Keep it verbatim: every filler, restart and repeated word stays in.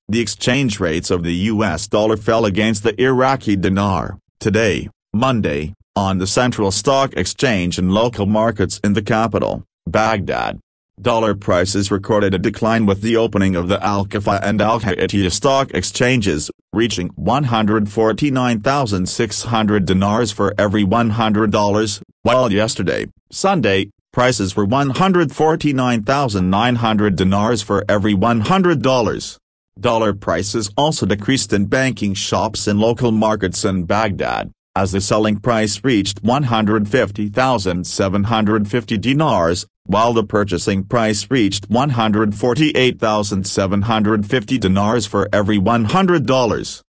The exchange rates of the U S dollar fell against the Iraqi dinar, today, Monday, on the Central Stock Exchange and local markets in the capital, Baghdad. Dollar prices recorded a decline with the opening of the Al-Khafa and Al-Hayatiya stock exchanges, reaching one hundred forty-nine thousand six hundred dinars for every one hundred dollars, while yesterday, Sunday, prices were one hundred forty-nine thousand nine hundred dinars for every one hundred dollars. Dollar prices also decreased in banking shops and local markets in Baghdad, as the selling price reached one hundred fifty thousand seven hundred fifty dinars, while the purchasing price reached one hundred forty-eight thousand seven hundred fifty dinars for every one hundred dollars.